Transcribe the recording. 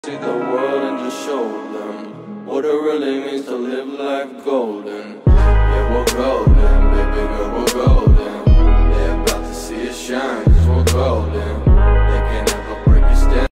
See the world and just show them what it really means to live life golden. Yeah, we're golden, baby girl, we're golden. They're about to see us shine.